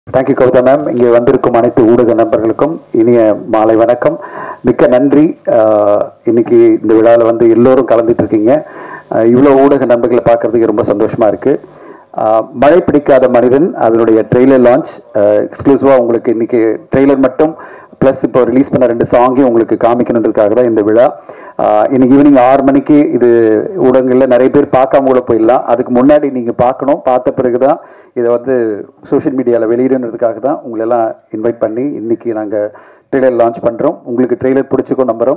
Thank you Kavitha ma'am. இங்கே வந்திருக்கும் அனைத்து ஊடக நண்பர்களுக்கும் இனிய மாலை வணக்கம். மிக்க நன்றி. இன்னைக்கு இந்த விழாவில் வந்து எல்லோரும் கலந்துட்டு இருக்கீங்க. இவ்வளோ ஊடக நண்பர்களை பார்க்கறதுக்கு ரொம்ப சந்தோஷமா இருக்கு. மழை பிடிக்காத மனிதன் அதனுடைய ட்ரெய்லர் லான்ச் எக்ஸ்க்ளூசிவாக உங்களுக்கு இன்னைக்கு ட்ரெய்லர் மட்டும் ப்ளஸ் இப்போ ரிலீஸ் பண்ண 2 சாங்கையும் உங்களுக்கு காமிக்கணுன்றதுக்காக தான் இந்த விழா. இன்னைக்கு ஈவினிங் 6 மணிக்கு இது ஊடகங்களில் நிறைய பேர் பார்க்காம கூட போயிடலாம். அதுக்கு முன்னாடி நீங்கள் பார்க்கணும். பார்த்த பிறகு தான் இதை வந்து சோஷியல் மீடியாவில் வெளியிடுன்றதுக்காக தான் உங்களெல்லாம் இன்வைட் பண்ணி இன்றைக்கி நாங்கள் ட்ரெய்லர் லான்ச் பண்ணுறோம். உங்களுக்கு ட்ரெய்லர் பிடிச்சிக்கும் நம்புகிறோம்.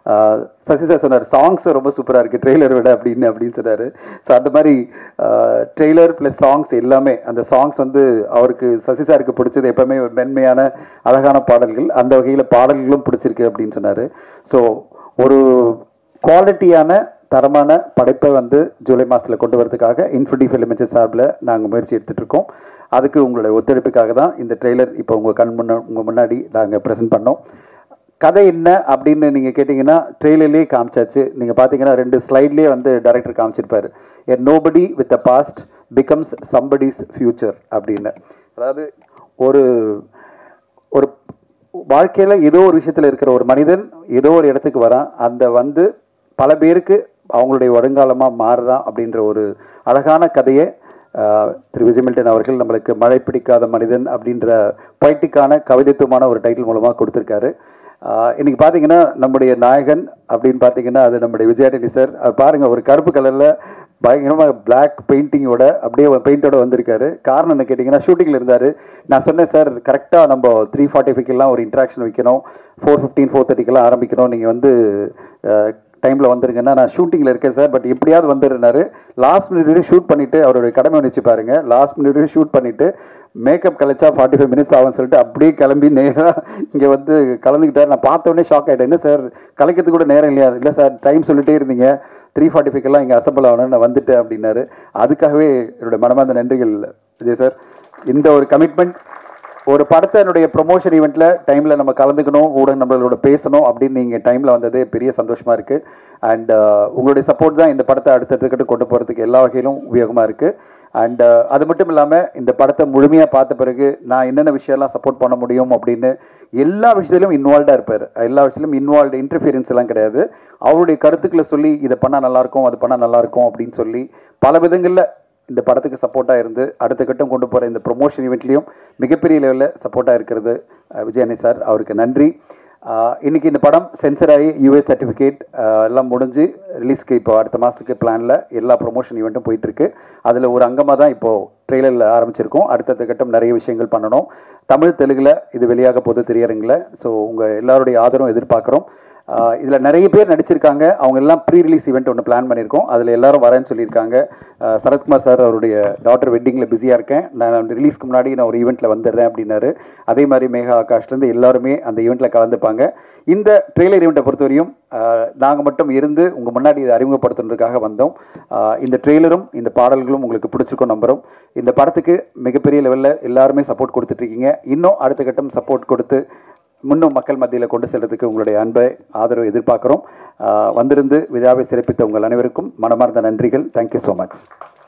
சசி சார் சொன்னார் சாங்ஸ் ரொம்ப சூப்பராக இருக்குது ட்ரெய்லர் விட அப்படின்னு சொன்னார். ஸோ அந்த மாதிரி ட்ரெய்லர் ப்ளஸ் சாங்ஸ் எல்லாமே, அந்த சாங்ஸ் வந்து அவருக்கு சசி சாருக்கு பிடிச்சது எப்போவுமே ஒரு மென்மையான அழகான பாடல்கள். அந்த வகையில் பாடல்களும் பிடிச்சிருக்கு அப்படின்னு சொன்னார். ஸோ ஒரு குவாலிட்டியான தரமான படைப்பை வந்து ஜூலை மாதத்தில் கொண்டு வரதுக்காக இன்ஃபினிட்டி ஃபிலிம் சார்பில் நாங்கள் முயற்சி எடுத்துகிட்ருக்கோம். அதுக்கு உங்களுடைய ஒத்துழைப்புக்காக தான் இந்த ட்ரெய்லர் இப்போ உங்கள் முன்னாடி நாங்கள் ப்ரெசென்ட் பண்ணோம். கதை என்ன அப்படின்னு நீங்கள் கேட்டிங்கன்னா ட்ரெய்லர்லேயே காமிச்சாச்சு. நீங்கள் பார்த்தீங்கன்னா 2 ஸ்லைட்லேயே வந்து டைரக்டர் காமிச்சிருப்பார். A nobody with a past becomes somebody's future அப்படின்னு. அதாவது ஒரு ஒரு வாழ்க்கையில் ஏதோ ஒரு விஷயத்தில் இருக்கிற ஒரு மனிதன் ஏதோ ஒரு இடத்துக்கு வரான். அந்த வந்து பல பேருக்கு அவங்களுடைய வருங்காலமாக மாறுறான் அப்படின்ற ஒரு அழகான கதையை திரு விஜய் மில்டன் அவர்கள் நம்மளுக்கு மழை பிடிக்காத மனிதன் அப்படின்ற பொய்ட்டிக்கான கவிதைத்துவமான ஒரு டைட்டில் மூலமாக கொடுத்துருக்காரு. இன்றைக்கி பார்த்தீங்கன்னா நம்முடைய நாயகன் அப்படின்னு பார்த்தீங்கன்னா அது நம்முடைய விஜயாண்டனி சார். அவர் பாருங்கள், ஒரு கருப்பு கலரில் பயங்கரமாக பிளாக் பெயிண்டிங்கோட அப்படியே பெயிண்டோட வந்திருக்காரு. காரணம் என்ன கேட்டிங்கன்னா ஷூட்டிங்கில் இருந்தார். நான் சொன்னேன் சார் கரெக்டாக நம்ம 3:45 ஒரு இன்ட்ராக்ஷன் வைக்கணும், 4:15 4:30 ஆரம்பிக்கணும், நீங்கள் வந்து டைமில் வந்துருங்கன்னா நான் ஷூட்டிங்கில் இருக்கேன் சார், பட் எப்படியாவது வந்துடுறாரு. லாஸ்ட் மினிட் ஷூட் பண்ணிவிட்டு அவருடைய கடமை வச்சு பாருங்கள். லாஸ்ட் மினிட் ஷூட் பண்ணிவிட்டு மேக்கப் கழிச்சா 45 மினிட்ஸ் ஆகும்னு சொல்லிட்டு அப்படியே கிளம்பி நேராக இங்கே வந்து கலந்துக்கிட்டார். நான் பார்த்தோன்னே ஷாக் ஆகிட்டேன். என்ன சார் கலைக்கிறதுக்கு கூட நேரம் இல்லையா? இல்லை சார் டைம் சொல்லிட்டே இருந்தீங்க, 3:45 இங்கே அசம்பிள் ஆகணும்னு நான் வந்துட்டேன் அப்படின்னாரு. அதுக்காகவே என்னுடைய மனமார்ந்த நன்றிகள் விஜய் சார். இந்த ஒரு கமிட்மெண்ட், ஒரு படத்தை என்னுடைய ப்ரொமோஷன் ஈவெண்ட்டில் டைமில் நம்ம கலந்துக்கணும், ஊடக நம்மளோட பேசணும் அப்படின்னு நீங்கள் டைமில் வந்தது பெரிய சந்தோஷமாக இருக்குது. அண்ட் உங்களுடைய சப்போர்ட் தான் இந்த படத்தை அடுத்தடுத்துக்கிட்டு கொண்டு போகிறதுக்கு எல்லா வகையிலும் உபயோகமாக இருக்குது. அண்ட் அது மட்டும் இல்லாமல் இந்த படத்தை முழுமையாக பார்த்த பிறகு நான் என்னென்ன விஷயம்லாம் சப்போர்ட் பண்ண முடியும் அப்படின்னு எல்லா விஷயத்திலும் இன்வால்வ்டாக இருப்பார். எல்லா விஷயத்திலும் இன்வால்வ்டு, இன்டர்ஃபியரன்ஸ் எல்லாம் கிடையாது. அவருடைய கருத்துக்களை சொல்லி இதை பண்ணால் நல்லாயிருக்கும், அது பண்ணால் நல்லாயிருக்கும் அப்படின்னு சொல்லி பல விதங்களில் இந்த படத்துக்கு சப்போர்ட்டாக இருந்து அடுத்த கட்டம் கொண்டு போகிற இந்த ப்ரொமோஷன் ஈவெண்ட்லேயும் மிகப்பெரிய லெவலில் சப்போர்ட்டாக இருக்கிறது விஜயானி சார், அவருக்கு நன்றி. இன்றைக்கி இந்த படம் சென்சர் ஆகி யூஎஸ் சர்டிஃபிகேட் எல்லாம் முடிஞ்சு ரிலீஸ்க்கு இப்போ அடுத்த மாதத்துக்கு பிளானில் எல்லா ப்ரொமோஷன் ஈவெண்ட்டும் போயிட்டுருக்கு. அதில் ஒரு அங்கமாக தான் இப்போது ட்ரெய்லரில் ஆரம்பிச்சிருக்கோம். அடுத்தடுத்த கட்டம் நிறைய விஷயங்கள் பண்ணணும். தமிழ் தெலுங்கில் இது வெளியாக போது திரையரங்கில். ஸோ உங்கள் எல்லாருடைய ஆதரவும் எதிர்பார்க்குறோம். இதில் நிறைய பேர் நடிச்சிருக்காங்க. அவங்க எல்லாம் ப்ரீ ரிலீஸ் ஈவெண்ட் ஒன்று பிளான் பண்ணியிருக்கோம். அதில் எல்லாரும் வரேன்னு சொல்லியிருக்காங்க. சரத்குமார் சார் அவருடைய டாக்டர் வெட்டிங்கில் பிஸியாக இருக்கேன், நான் ரிலீஸ்க்கு முன்னாடி நான் ஒரு ஈவெண்ட்டில் வந்துடுறேன் அப்படின்னாரு. அதே மாதிரி மேகா ஆகாஷ்லேருந்து எல்லாருமே அந்த ஈவெண்ட்டில் கலந்துப்பாங்க. இந்த ட்ரெய்லர் ஈவெண்ட்டை பொறுத்தவரையும் நாங்கள் மட்டும் இருந்து உங்கள் முன்னாடி இதை அறிமுகப்படுத்துறதுக்காக வந்தோம். இந்த ட்ரெய்லரும் இந்த பாடல்களும் உங்களுக்கு பிடிச்சிருக்கும் நம்புகிறோம். இந்த படத்துக்கு மிகப்பெரிய லெவலில் எல்லாருமே சப்போர்ட் கொடுத்துட்ருக்கீங்க. இன்னும் அடுத்த கட்டம் சப்போர்ட் கொடுத்து முன்னும் மக்கள் மத்தியில் கொண்டு செல்றதுக்கு உங்களுடைய அன்பை ஆதரவு எதிர்பார்க்குறோம். வந்திருந்து விழாவை சிறப்பித்த உங்கள் அனைவருக்கும் மனமார்ந்த நன்றிகள். Thank you so much.